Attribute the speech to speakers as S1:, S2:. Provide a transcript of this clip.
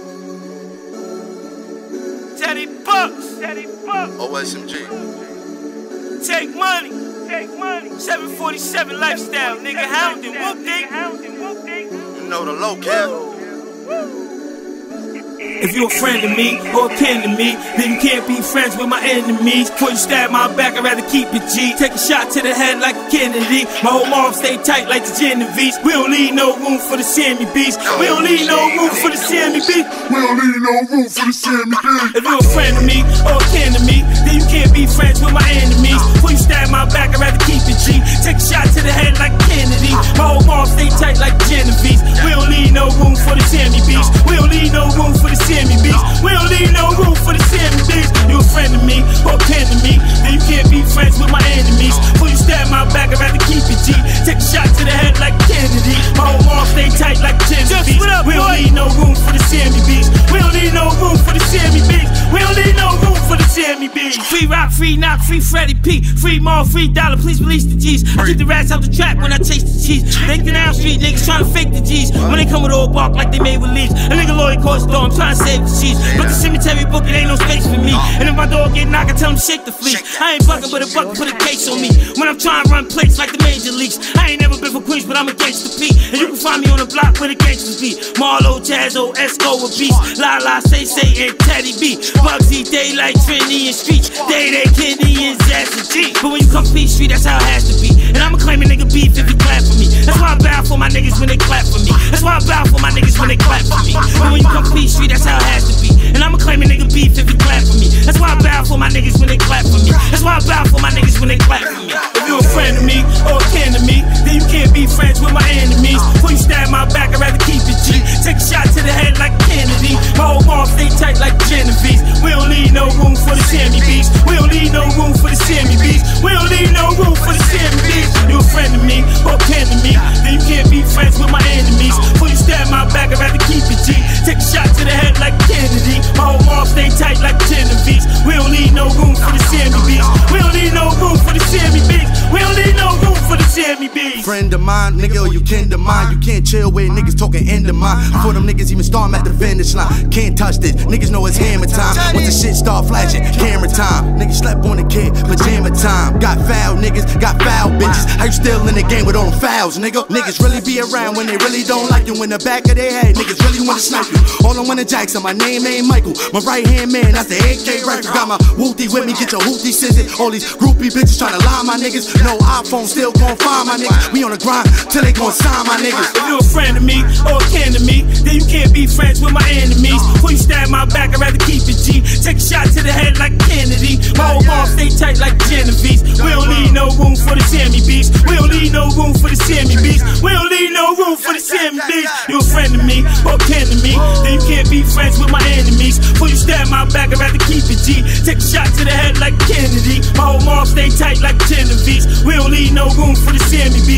S1: Teddy Bucks.
S2: OSMG.
S1: Take money. 747 lifestyle, nigga. Houndin', whoop dick.
S2: You know the low, Kev.
S1: If you a friend of me or kin to me, then you can't be friends with my enemies. Before you stab my back, I'd rather keep it G. Take a shot to the head like a Kennedy. My whole arm stay tight like the Genovese. We don't leave no room for the Sammy Beast. We don't leave no room for the Sammy Beast.
S2: We don't need no room for the Sammy Beast.
S1: If you a friend of me or kin to me, then you can't be friends with my enemies. Before you stab my back, I'd rather keep it G. Take a shot to the head like Kennedy. My whole arm stay tight like Genovese. We don't leave no room for the Sammy Beast. We don't leave no room for the Sammy Beast. We don't leave no room for the Sammy Beast. You a friend of me or kin to me, then you can't be friends with my enemies. Before you stab my back, I'd rather keep it G. Take a shot to the head like Kennedy. My whole arm stay tight like Genovese. We don't need no room for the Sammy Beast. We don't need no room for the Sammy Beast. We don't need no room for the Sammy Beast. Free rock, free knock, free Freddie P. Free mall, free dollar, please release the G's. I keep the rats out the trap when I chase the cheese. Thinking down street niggas trying to fake the G's. When they come with old bark like they made with leaves. A nigga lawyer court store, I'm trying to save the cheese. But the cemetery book, it ain't no space for me. And if my dog get knocked, I tell him shake the fleet. I ain't bucking, but a bucket put a case on me. When I'm trying to run plates like the major leagues. I ain't never been for Queens, but I'm against the P. And you can find me on the block where the gangsters be. Marlo, Jazzo, Esco with beats. La, say, and Teddy B. Bugsy, Daylight, Trini, and Street. Day, Kenny, and Jazzy G. But when you come P Street, that's how it has to be. And I'ma claim a nigga beef if you clap for me. That's why I bow for my niggas when they clap for me. That's why I bow for my niggas when they clap for me. But when you come P Street, that's how it has to be. And I'ma claim a nigga beef if you clap for me. That's why I bow for my niggas when they clap for me. That's why I bow for my niggas when they clap for me. If you a friend of me or a kin to me, then you can't be friends with my enemies. Before you stab my back, I'd rather keep it G. Take a shot to the head like Kennedy. My whole arm stay tight like Genovese. We don't leave no room for the Sammy Beast. We don't leave no room for the Sammy Beast. We don't leave no room for the Sammy Beast. You a friend of me or a kin to me, then you can't be friends with my enemies. Before you stab my back, I'd rather keep it G. Take a shot to the head like Kennedy. My whole arm stay tight like Genovese. We don't leave no room for the Sammy Beast. We don't leave no room for the Sammy Beast. We don't leave no room for the Sammy Beast.
S2: Friend of mine, nigga, or you kin to mine. You can't chill with niggas talking end of mine. Before them niggas even start, I'm at the finish line. Can't touch this, niggas know it's hammer time. Once the shit start flashing, camera time. Niggas slept on the kid, pajama time. Got foul niggas, got foul bitches. How you still in the game with all them fouls, nigga? Niggas really be around when they really don't like you. In the back of their head, niggas really wanna snipe you. All I wanna Jackson, my name ain't Michael. My right hand man, that's the AK rifle. Got my wooty with me, get your hootie scissors. All these groupie bitches tryna lie my niggas. No iPhone, still gon' find my niggas. We on the grind till they gon' sign my niggas.
S1: If you a friend of me or a kin to me, then you can't be friends with my enemies. Before you stab my back, I'd rather keep it G. Take a shot to the head like Kennedy. My whole arm stay tight like Genovese. We don't leave no room for the Sammy Beast. We don't leave no room for the Sammy Beast. We don't leave no room for the Sammy Beast. You a friend of me or a kin to me, then you can't be friends with my enemies. Before you stab my back, I'd rather keep it G. Take a shot to the head like Kennedy. My whole arm stay tight like Genovese. We don't leave no room for the Sammy Beast.